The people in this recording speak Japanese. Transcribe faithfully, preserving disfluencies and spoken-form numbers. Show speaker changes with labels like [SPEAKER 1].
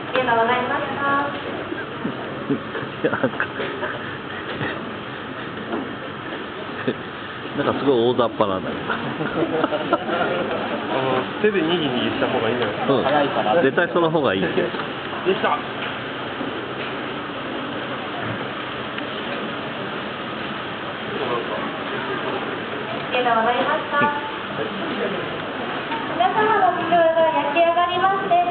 [SPEAKER 1] りがとうございました。
[SPEAKER 2] なんかすごい大雑把なんだけど。
[SPEAKER 3] あの手でにぎにぎした方がいいんじゃないですか。
[SPEAKER 2] うん、早いから。絶対その方がいい。できた。
[SPEAKER 1] ありがとうございました。皆様の器が焼き上がりまして、